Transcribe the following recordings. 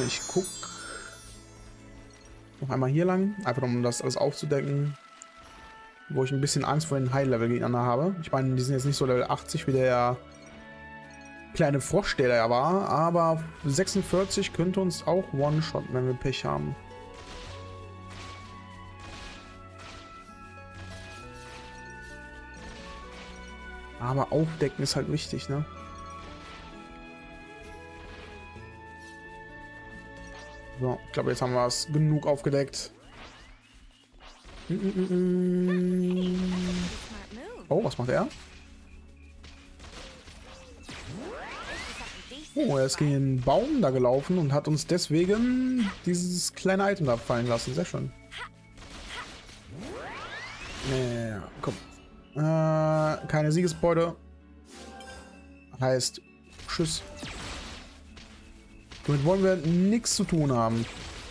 ich guck noch einmal hier lang, einfach um das alles aufzudecken. Wo ich ein bisschen Angst vor den High-Level-Gegnern habe. Ich meine, die sind jetzt nicht so Level 80 wie der kleine Frosch, der da war, aber 46 könnte uns auch One-Shot, wenn wir Pech haben. Aber aufdecken ist halt wichtig, ne? So, ich glaube, jetzt haben wir es genug aufgedeckt. Oh, was macht er? Oh, er ist gegen den Baum da gelaufen und hat uns deswegen dieses kleine Item da fallen lassen. Sehr schön. Ja, komm. Keine Siegesbeute. Heißt, tschüss. Damit wollen wir nichts zu tun haben.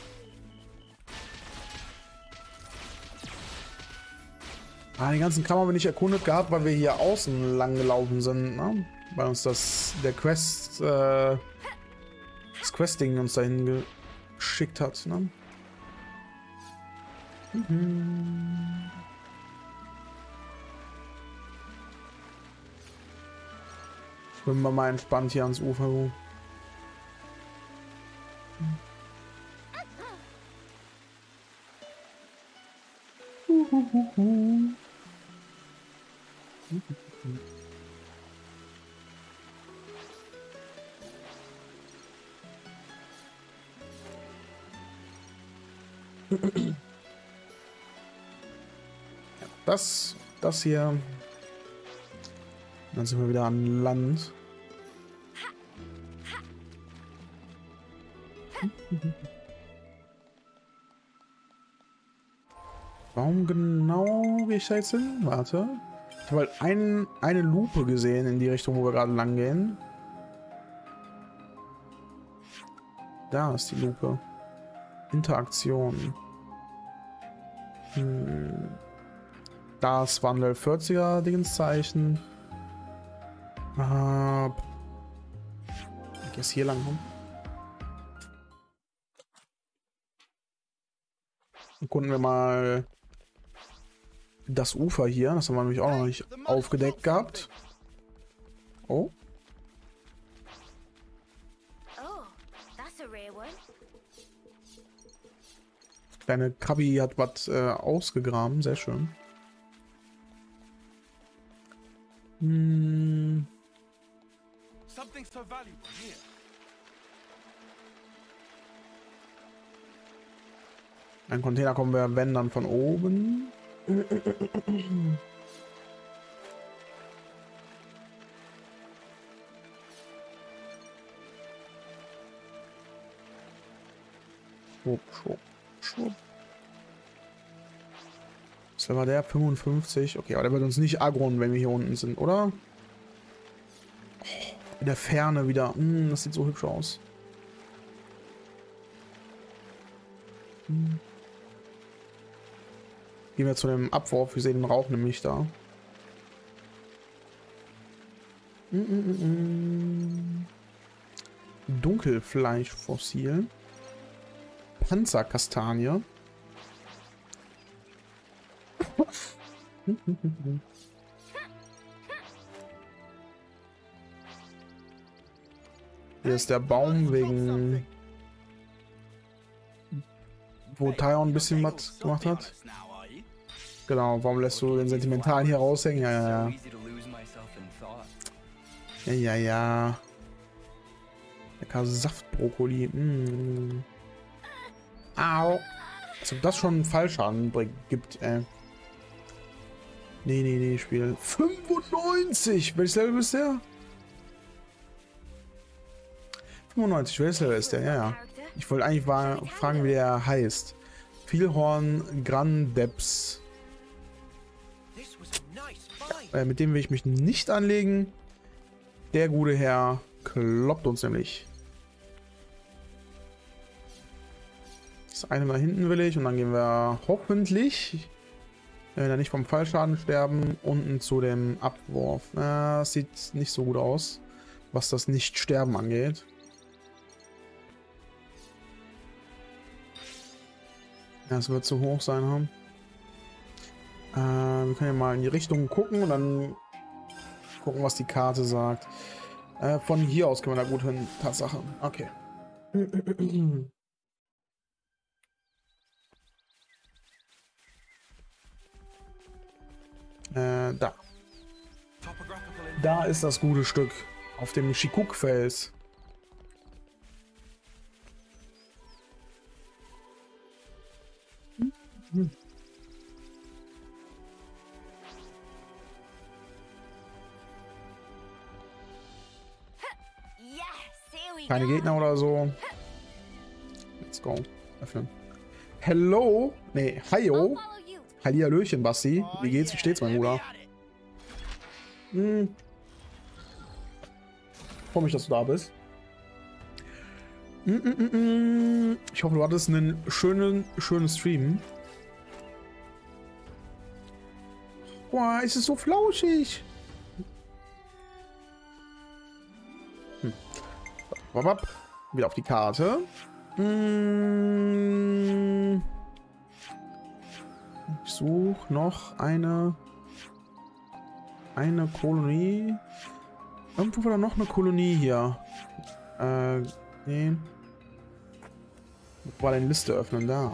Die ganzen Kram haben wir nicht erkundet gehabt, weil wir hier außen lang gelaufen sind, ne? Weil uns das Questing uns dahin geschickt hat, ne? Schwimmen wir mal entspannt hier ans Ufer. Das hier. Dann sind wir wieder an Land. Warum genau gehe ich da jetzt hin? Warte. Ich habe halt eine Lupe gesehen in die Richtung, wo wir gerade lang gehen. Da ist die Lupe. Interaktion. Das Wandel 40er Dingenszeichen. Ich gehe hier lang rum. Erkunden wir mal das Ufer hier. Das haben wir nämlich auch noch nicht aufgedeckt gehabt. Oh. Kleine Krabbi hat was ausgegraben. Sehr schön. Ein Container kommen wir, wenn dann von oben. Schwupp, schwupp, schwupp. Was war der? 55. Okay, aber der wird uns nicht aggronen, wenn wir hier unten sind, oder? In der Ferne wieder. Das sieht so hübsch aus. Gehen wir zu dem Abwurf. Wir sehen den Rauch nämlich da. Dunkelfleischfossil. Panzerkastanie. Hier ist der Baum wegen... wo Tyon ein bisschen was gemacht hat. Genau, warum lässt du den Sentimentalen hier raushängen? Ja. Lecker Saftbrokkoli. Au. Als ob das schon einen Fallschaden gibt, Nee, Spiel. 95! Welches Level bist der? 95, welches Level ist der? Ja. Ich wollte eigentlich fragen, wie der heißt. Vielhorn Grandeps. Mit dem will ich mich nicht anlegen. Der gute Herr kloppt uns nämlich. Das eine nach hinten will ich und dann gehen wir hoffentlich, wenn wir nicht vom Fallschaden sterben, unten zu dem Abwurf. Das sieht nicht so gut aus, was das Nicht-Sterben angeht. Das wird zu hoch sein, haben. Wir können ja mal in die Richtung gucken und dann gucken, was die Karte sagt. Von hier aus können wir da gut hin. Tatsache. Okay. Da. Da ist das gute Stück. Auf dem Shikuk-Fels. Keine Gegner oder so. Let's go. Öffnen. Hello? Nee, Hiyo. Hallihallöchen, Basti. Wie geht's? Wie steht's, mein Bruder? Freue mich, dass du da bist. Ich hoffe, du hattest einen schönen Stream. Boah, ist es so flauschig. Wieder auf die Karte. Ich suche noch eine Kolonie. Irgendwo war da noch eine Kolonie hier. Nee. War eine Liste öffnen, da.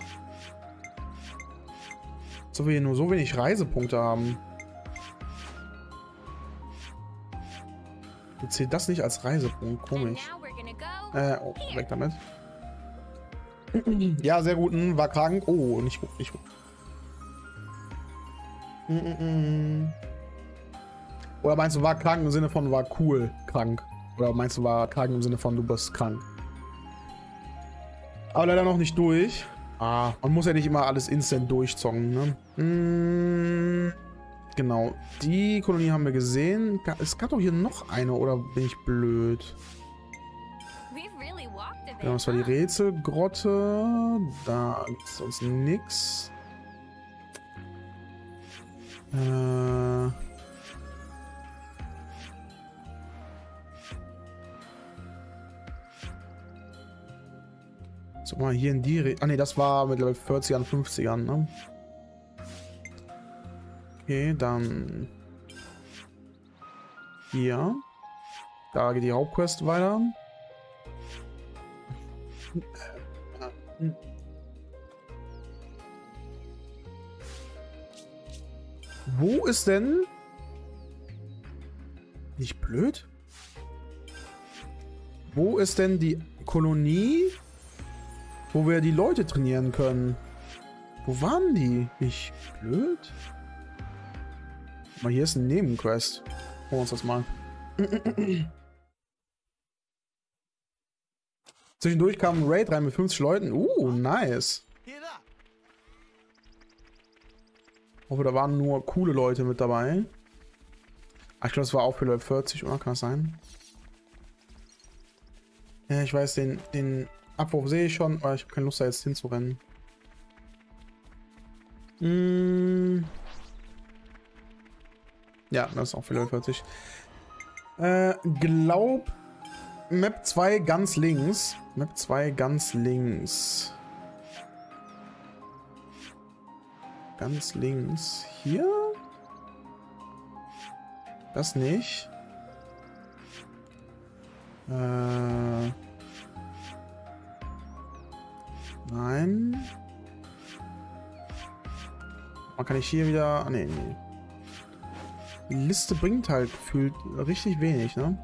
So wir nur so wenig Reisepunkte haben. Jetzt zählt das nicht als Reisepunkt. Komisch. Oh, weg damit. Ja, sehr gut. War krank. Oh, nicht gut, nicht gut. Oder meinst du, war krank im Sinne von war cool krank? Oder meinst du, war krank im Sinne von du bist krank? Aber leider noch nicht durch. Man muss ja nicht immer alles instant durchzocken, ne? Genau. Die Kolonie haben wir gesehen. Es gab doch hier noch eine, oder bin ich blöd? Genau, das war die Rätselgrotte. Da gibt es sonst nix. So, mal hier in die ne, das war mit Level 40ern, 50ern, ne? Okay, dann hier. Da geht die Hauptquest weiter. Wo ist denn? Nicht blöd? Wo ist denn die Kolonie, wo wir die Leute trainieren können? Wo waren die? Nicht blöd? Mal, hier ist ein Nebenquest. Gucken wir uns das mal. Zwischendurch kam ein Raid rein mit 50 Leuten. Nice. Ich hoffe, da waren nur coole Leute mit dabei. Ich glaube, das war auch für Level 40, oder? Kann das sein? Ja, ich weiß, den Abruf sehe ich schon, aber ich habe keine Lust, da jetzt hinzurennen. Ja, das ist auch für Level 40. Glaub, Map 2 ganz links. Map 2 ganz links. Ganz links. Hier? Das nicht. Nein. Man kann ich hier wieder... Nee. Die Liste bringt halt gefühlt richtig wenig, ne?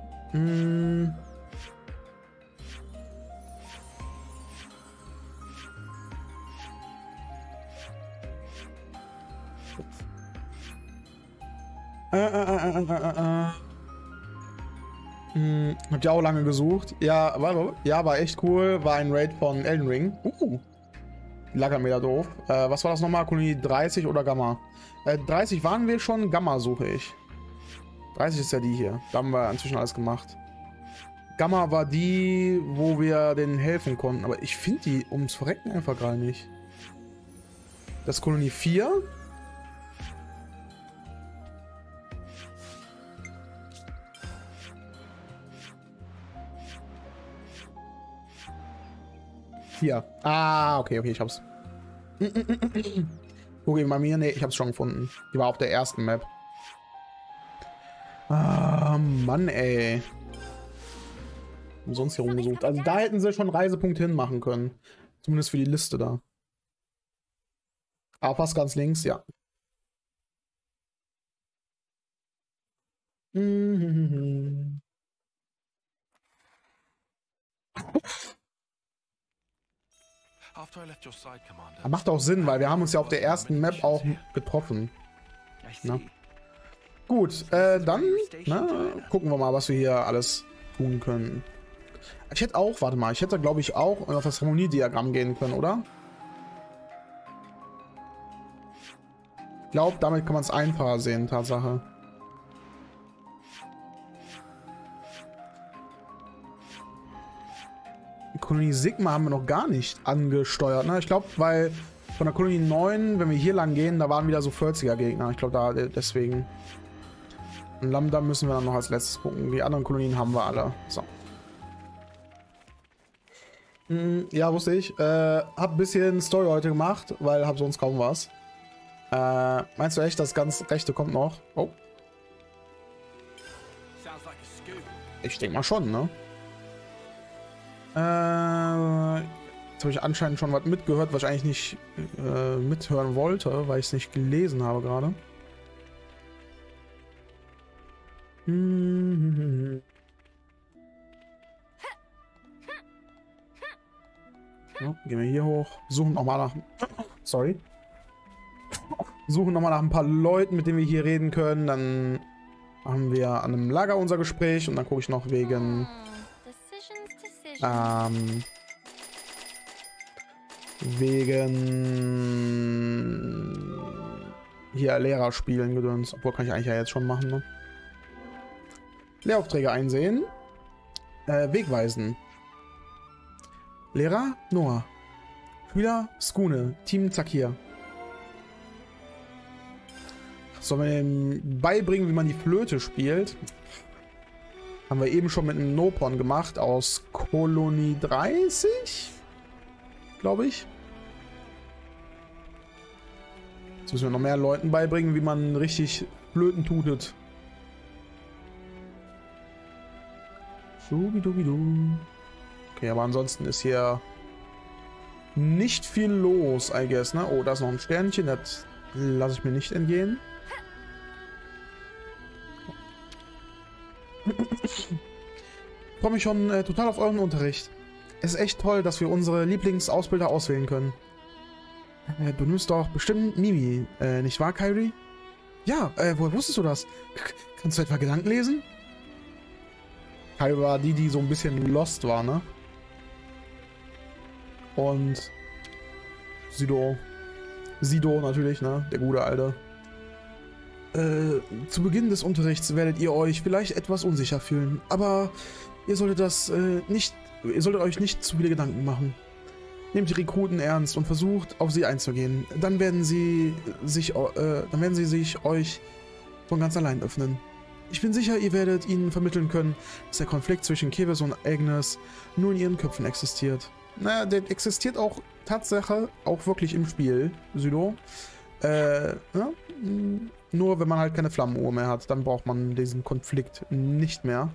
Habt ihr auch lange gesucht? Ja, war echt cool. War ein Raid von Elden Ring. Die lag mir da doof. Was war das nochmal? Kolonie 30 oder Gamma? 30 waren wir schon. Gamma suche ich. 30 ist ja die hier. Da haben wir inzwischen alles gemacht. Gamma war die, wo wir denen helfen konnten. Aber ich finde die ums Verrecken einfach gerade nicht. Das ist Kolonie 4. Hier. Okay, ich hab's. Guck eben bei mir. Nee, ich hab's schon gefunden. Die war auf der ersten Map. Ah, Mann, ey. Umsonst hier rumgesucht. Also da hätten sie schon einen Reisepunkt hinmachen können. Zumindest für die Liste da. Aber fast ganz links, ja. Macht auch Sinn, weil wir haben uns ja auf der ersten Map auch getroffen. Ne? Gut, dann gucken wir mal, was wir hier alles tun können. Ich hätte auch, warte mal, ich hätte glaube ich auch auf das Harmoniediagramm gehen können, oder? Ich glaube, damit kann man es einfacher sehen, Tatsache. Die Kolonie Sigma haben wir noch gar nicht angesteuert, ne? Ich glaube, weil von der Kolonie 9, wenn wir hier lang gehen, da waren wieder so 40er Gegner. Ich glaube, da deswegen. Und Lambda müssen wir dann noch als letztes gucken. Die anderen Kolonien haben wir alle. So. Ja, wusste ich. Hab ein bisschen Story heute gemacht, weil hab sonst kaum was. Meinst du echt, das ganz rechte kommt noch? Oh. Ich denke mal schon, ne? Jetzt habe ich anscheinend schon was mitgehört, was ich eigentlich nicht mithören wollte, weil ich es nicht gelesen habe gerade. So, gehen wir hier hoch. Suchen nochmal nach... Sorry. Suchen nochmal nach ein paar Leuten, mit denen wir hier reden können. Dann haben wir an einem Lager unser Gespräch. Und dann gucke ich noch wegen... wegen... hier Lehrer spielen gedöns. Obwohl, kann ich eigentlich ja jetzt schon machen, ne? Lehraufträge einsehen. Wegweisen. Lehrer Noah. Schüler Skune. Team Zakir. Sollen wir ihm beibringen, wie man die Flöte spielt? Haben wir eben schon mit einem Nopon gemacht aus Kolonie 30? Glaube ich. Jetzt müssen wir noch mehr Leuten beibringen, wie man richtig Flöten tutet. Schubidubidu. Okay, aber ansonsten ist hier nicht viel los, I guess, ne? Oh, da ist noch ein Sternchen, das lasse ich mir nicht entgehen. Ich freue mich schon total auf euren Unterricht. Es ist echt toll, dass wir unsere Lieblingsausbilder auswählen können. Du nimmst doch bestimmt Mimi, nicht wahr, Kairi? Ja, woher wusstest du das? Kannst du etwa Gedanken lesen? Kairi war die so ein bisschen lost war, ne? Und Sido natürlich, ne? Der gute Alte. Zu Beginn des Unterrichts werdet ihr euch vielleicht etwas unsicher fühlen, aber ihr solltet euch nicht zu viele Gedanken machen. Nehmt die Rekruten ernst und versucht, auf sie einzugehen. Dann werden sie sich euch von ganz allein öffnen. Ich bin sicher, ihr werdet ihnen vermitteln können, dass der Konflikt zwischen Keves und Agnes nur in ihren Köpfen existiert. Naja, der existiert auch Tatsache auch wirklich im Spiel, Sido. Ja, nur wenn man halt keine Flammenuhr mehr hat, dann braucht man diesen Konflikt nicht mehr.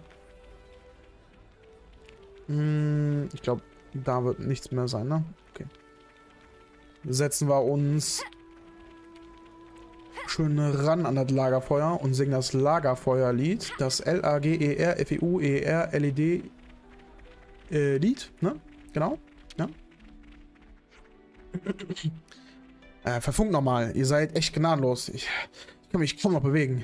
Ich glaube, da wird nichts mehr sein, ne? Okay. Setzen wir uns schön ran an das Lagerfeuer und singen das Lagerfeuerlied. Das L-A-G-E-R-F-E-U-E-R-L-E-D Lied, ne? Genau. Ja. Verfunkt nochmal. Ihr seid echt gnadenlos. Ich kann mich kaum noch bewegen.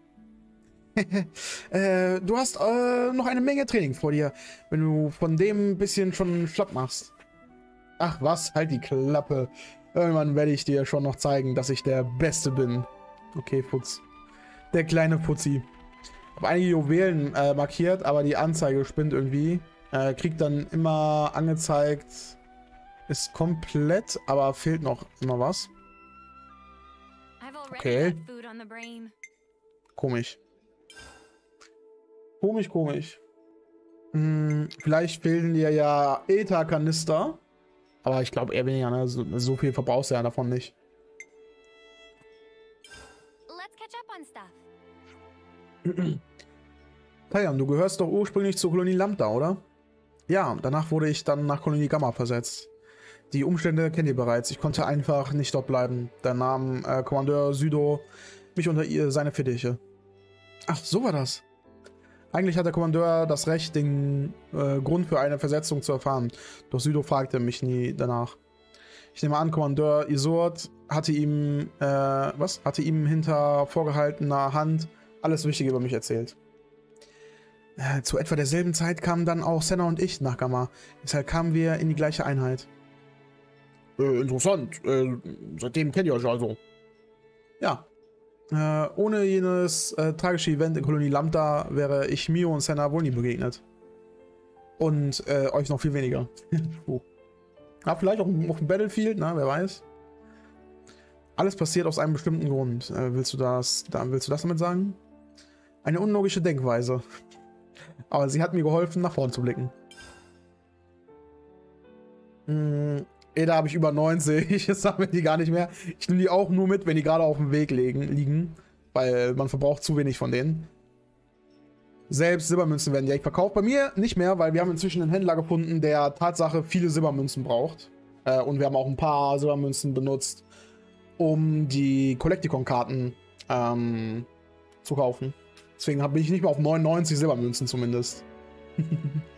Du hast noch eine Menge Training vor dir, wenn du von dem ein bisschen schon schlapp machst. Ach was, halt die Klappe. Irgendwann werde ich dir schon noch zeigen, dass ich der Beste bin. Okay, Putz. Der kleine Putzi. Ich habe einige Juwelen markiert, aber die Anzeige spinnt irgendwie. Kriegt dann immer angezeigt, ist komplett, aber fehlt noch immer was. Okay. Komisch. Komisch. Vielleicht fehlen dir ja Ether-Kanister. Aber ich glaube eher weniger, ne? So viel verbrauchst du ja davon nicht. Let's catch up on stuff. Tayan, du gehörst doch ursprünglich zur Kolonie Lambda, oder? Ja, danach wurde ich dann nach Kolonie Gamma versetzt. Die Umstände kennt ihr bereits. Ich konnte einfach nicht dort bleiben. Da nahm Kommandeur Sydo mich unter seine Fittiche. Ach, so war das. Eigentlich hat der Kommandeur das Recht, den Grund für eine Versetzung zu erfahren. Doch Sydo fragte mich nie danach. Ich nehme an, Kommandeur Isoard hatte ihm hinter vorgehaltener Hand alles Wichtige über mich erzählt. Zu etwa derselben Zeit kamen dann auch Senna und ich nach Gamma. Deshalb kamen wir in die gleiche Einheit. Interessant. Seitdem kennt ihr euch also. Ja. Ohne jenes tragische Event in Kolonie Lambda wäre ich Mio und Senna wohl nie begegnet. Und euch noch viel weniger. Ja, vielleicht auch auf dem Battlefield, na, wer weiß. Alles passiert aus einem bestimmten Grund. Willst du das damit sagen? Eine unlogische Denkweise. Aber sie hat mir geholfen, nach vorn zu blicken. Da habe ich über 90. Jetzt haben wir die gar nicht mehr. Ich nehme die auch nur mit, wenn die gerade auf dem Weg liegen. Weil man verbraucht zu wenig von denen. Selbst Silbermünzen werden direkt verkauft. Bei mir nicht mehr, weil wir haben inzwischen einen Händler gefunden, der Tatsache viele Silbermünzen braucht. Und wir haben auch ein paar Silbermünzen benutzt, um die Collecticon-Karten zu kaufen. Deswegen bin ich nicht mehr auf 99 Silbermünzen zumindest.